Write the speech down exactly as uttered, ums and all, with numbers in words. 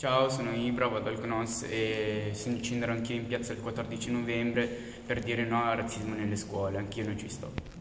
Ciao, sono Ibra, vado al C N O S e scenderò anch'io in piazza il quattordici novembre per dire no al razzismo nelle scuole, anch'io non ci sto.